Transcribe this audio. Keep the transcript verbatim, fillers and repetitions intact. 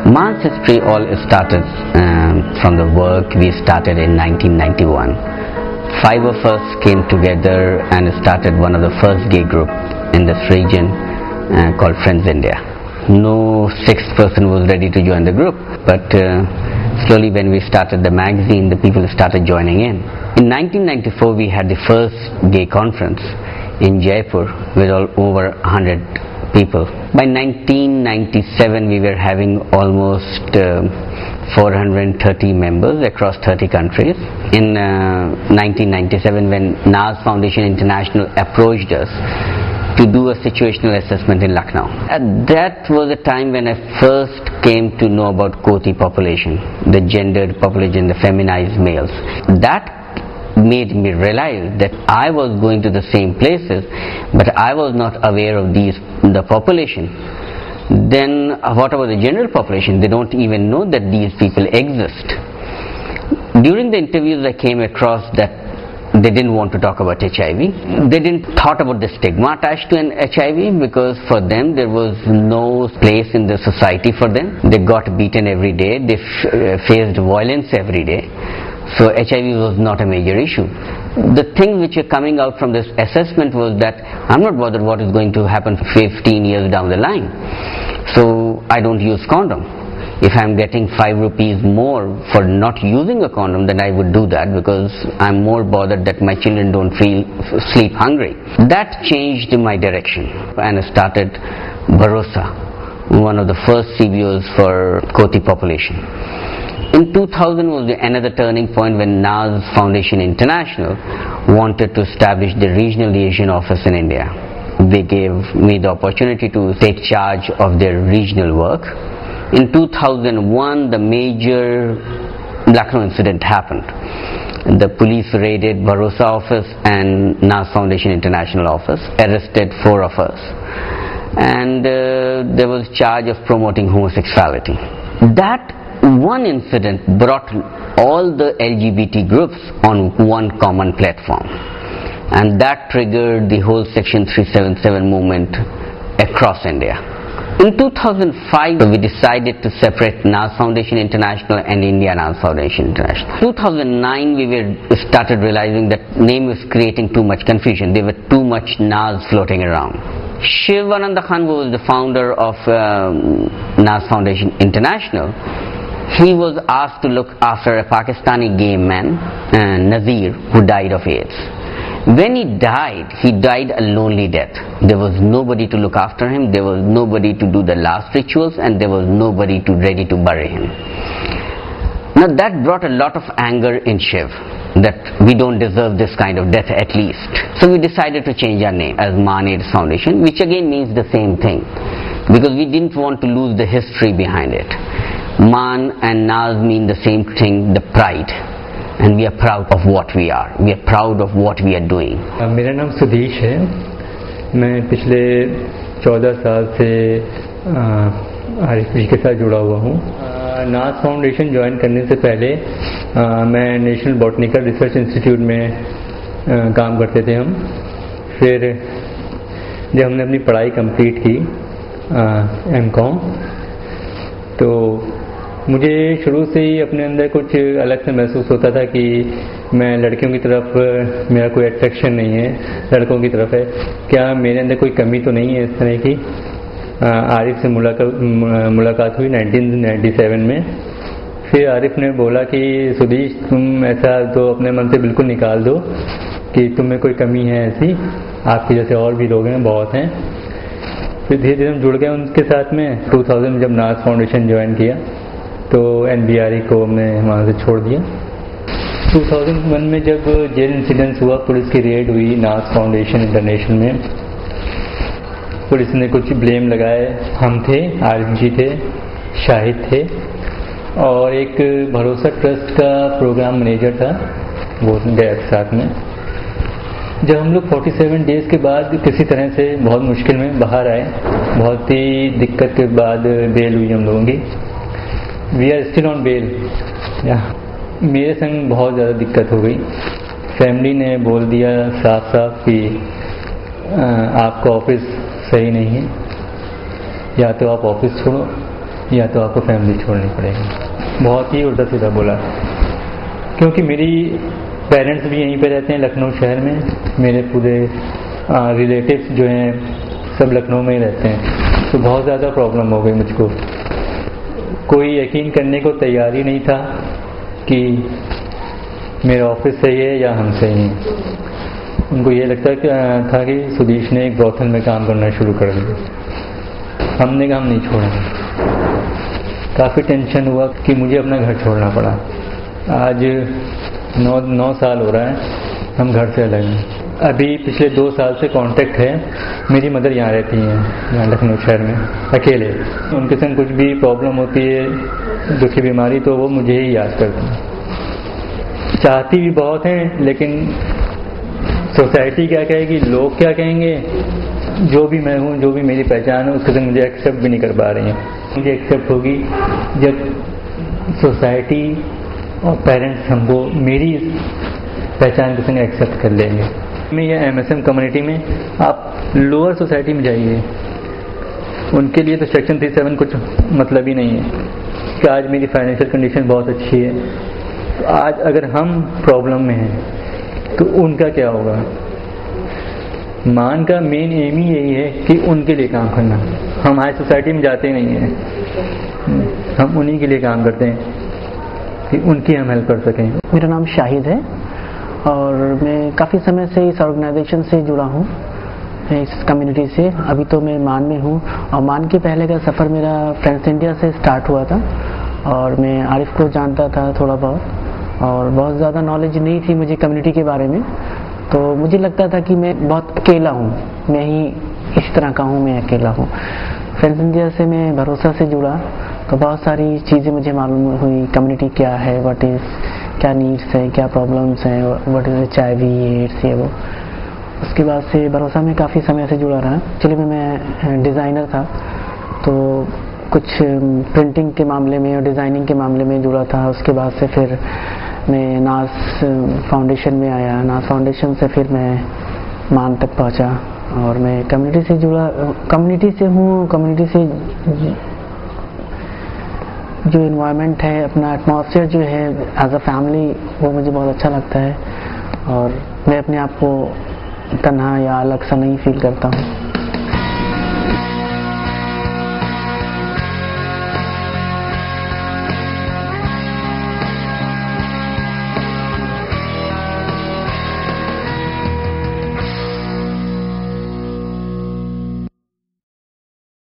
Man's history all started um, from the work we started in nineteen ninety-one. Five of us came together and started one of the first gay group in this region uh, called Friends India. No sixth person was ready to join the group, but uh, slowly when we started the magazine, the people started joining in. In nineteen ninety-four we had the first gay conference in Jaipur with all over one hundred people. By nineteen ninety-seven we were having almost uh, four hundred thirty members across thirty countries. In uh, nineteen ninety-seven, when Naz Foundation International approached us to do a situational assessment in Lucknow, and that was a time when I first came to know about Koti population, the gendered population, the feminized males. That made me realize that I was going to the same places, but I was not aware of these the population. Then uh, what about the general population? They don't even know that these people exist. During the interviews I came across that they didn't want to talk about H I V. They didn't thought about the stigma attached to an H I V, because for them there was no place in the society for them. They got beaten every day, they f uh, faced violence every day. So H I V was not a major issue. The things which are coming out from this assessment was that I'm not bothered what is going to happen fifteen years down the line. So I don't use condom. If I'm getting five rupees more for not using a condom, then I would do that, because I'm more bothered that my children don't feel sleep hungry. That changed my direction, and I started Bharosa, one of the first C B Os for Koti population. In two thousand was another turning point when Naz Foundation International wanted to establish the regional liaison office in India. They gave me the opportunity to take charge of their regional work. In two thousand one, the major Lucknow incident happened. The police raided Bharosa office and Naz Foundation International office, arrested four of us, and uh, there was charge of promoting homosexuality. That one incident brought all the L G B T groups on one common platform, and that triggered the whole Section three seventy-seven movement across India. In two thousand five we decided to separate Naz Foundation International and India Naz Foundation International. two thousand nine we were started realizing that name was creating too much confusion. There were too much Naz floating around. Shiv Ananda Khan, who was the founder of um, Naz Foundation International, he was asked to look after a Pakistani gay man, uh, Nazir, who died of AIDS. When he died, he died a lonely death. There was nobody to look after him, there was nobody to do the last rituals, and there was nobody to ready to bury him. Now that brought a lot of anger in Shiv, that we don't deserve this kind of death at least. So we decided to change our name as Man AIDS Foundation, which again means the same thing, because we didn't want to lose the history behind it. Man and Naz mean the same thing, the pride, and we are proud of what we are. We are proud of what we are doing. मेरा नाम सुधीश है. मैं पिछले चौदह साल से आरिफ जी के साथ जुड़ा हुआ हूँ. नाज फाउंडेशन ज्वाइन करने से पहले आ, मैं नेशनल बॉटनिकल रिसर्च इंस्टीट्यूट में आ, काम करते थे हम. फिर जब हमने अपनी पढ़ाई कंप्लीट की एम कॉम, तो मुझे शुरू से ही अपने अंदर कुछ अलग से महसूस होता था कि मैं लड़कियों की तरफ मेरा कोई अट्रैक्शन नहीं है, लड़कों की तरफ है. क्या मेरे अंदर कोई कमी तो नहीं है इस तरह की. आरिफ से मुलाकात मुलाकात हुई नाइनटीन नाइंटी सेवन में. फिर आरिफ ने बोला कि सुधीश, तुम ऐसा तो अपने मन से बिल्कुल निकाल दो कि तुम्हें कोई कमी है ऐसी, आपके जैसे और भी लोग हैं, बहुत हैं. फिर धीरे धीरे हम जुड़ गए उनके साथ में. टू थाउज़ेंड में जब नाज फाउंडेशन ज्वाइन किया तो एन बी आर ई को हमने वहाँ से छोड़ दिया. टू थाउज़ेंड वन में जब जेल इंसिडेंस हुआ, पुलिस की रेड हुई नाज फाउंडेशन इंटरनेशनल में, पुलिस ने कुछ ब्लेम लगाए. हम थे, आरिफ जी थे, शाहिद थे, और एक भरोसा ट्रस्ट का प्रोग्राम मैनेजर था, वो गया साथ में. जब हम लोग सैंतालीस डेज के बाद किसी तरह से बहुत मुश्किल में बाहर आए, बहुत ही दिक्कत के बाद बेल हुई हम लोगों की. We are still on bail. मेरे संग बहुत ज़्यादा दिक्कत हो गई. फैमिली ने बोल दिया साफ साफ कि आपका ऑफिस सही नहीं है, या तो आप ऑफिस छोड़ो या तो आपको फैमिली छोड़नी पड़ेगी। बहुत ही उल्टा सीधा बोला, क्योंकि मेरी पेरेंट्स भी यहीं पे रहते हैं लखनऊ शहर में, मेरे पूरे रिलेटिव्स जो हैं सब लखनऊ में ही रहते हैं, तो बहुत ज़्यादा प्रॉब्लम हो गई मुझको। कोई यकीन करने को तैयार ही नहीं था कि मेरा ऑफिस सही है या हम सही हैं। उनको ये लगता था कि सुदेश ने एक ब्रॉथल में काम करना शुरू कर दिया। हमने काम नहीं छोड़ा। काफ़ी टेंशन हुआ कि मुझे अपना घर छोड़ना पड़ा। आज नौ नौ साल हो रहा है हम घर से अलग हैं। अभी पिछले दो साल से कांटेक्ट है। मेरी मदर यहाँ रहती हैं, यहाँ लखनऊ शहर में अकेले। उनके संग कुछ भी प्रॉब्लम होती है, दुखी बीमारी, तो वो मुझे ही याद करती हैं। चाहती भी बहुत हैं, लेकिन सोसाइटी क्या कहेगी, लोग क्या कहेंगे, जो भी मैं हूँ, जो भी मेरी पहचान है, उसके संग मुझे एक्सेप्ट भी नहीं कर पा रही हैं। मुझे एक्सेप्ट होगी जब सोसाइटी और पेरेंट्स हमको मेरी पहचान के संग एक्सेप्ट कर लेंगे। में या एम एस एम कम्युनिटी में आप लोअर सोसाइटी में जाइए, उनके लिए तो सेक्शन थ्री सेवन कुछ मतलब ही नहीं है कि आज मेरी फाइनेंशियल कंडीशन बहुत अच्छी है, तो आज अगर हम प्रॉब्लम में हैं तो उनका क्या होगा। मान का मेन एम ही यही है कि उनके लिए काम करना। हम हाई सोसाइटी में जाते नहीं हैं, हम उन्हीं के लिए काम करते हैं कि उनकी हम हेल्प कर सकें। मेरा नाम शाहिद है और मैं काफ़ी समय से इस ऑर्गेनाइजेशन से जुड़ा हूँ, इस कम्युनिटी से। अभी तो मैं मान में हूँ और मान के पहले का सफ़र मेरा फ्रेंड्स इंडिया से स्टार्ट हुआ था और मैं आरिफ को जानता था थोड़ा बहुत, और बहुत ज़्यादा नॉलेज नहीं थी मुझे कम्युनिटी के बारे में। तो मुझे लगता था कि मैं बहुत अकेला हूँ, मैं ही इस तरह का हूँ, मैं अकेला हूँ। फ्रेंड्स इंडिया से मैं भरोसा से जुड़ा तो बहुत सारी चीज़ें मुझे मालूम हुई, कम्युनिटी क्या है, व्हाट इज़, क्या नीड्स है, क्या प्रॉब्लम्स हैं, what is H I V, AIDS, ये वो। उसके बाद से भरोसा में काफ़ी समय से जुड़ा रहा। चलिए मैं मैं डिज़ाइनर था, तो कुछ प्रिंटिंग के मामले में और डिज़ाइनिंग के मामले में जुड़ा था। उसके बाद से फिर मैं नास फाउंडेशन में आया, नास फाउंडेशन से फिर मैं मान तक पहुंचा और मैं कम्युनिटी से जुड़ा, कम्युनिटी से हूँ। कम्युनिटी से जो इन्वायरमेंट है, अपना एटमॉस्फेयर जो है एज अ फैमिली, वो मुझे बहुत अच्छा लगता है और मैं अपने आप को तन्हा या अलग सा नहीं फील करता हूँ।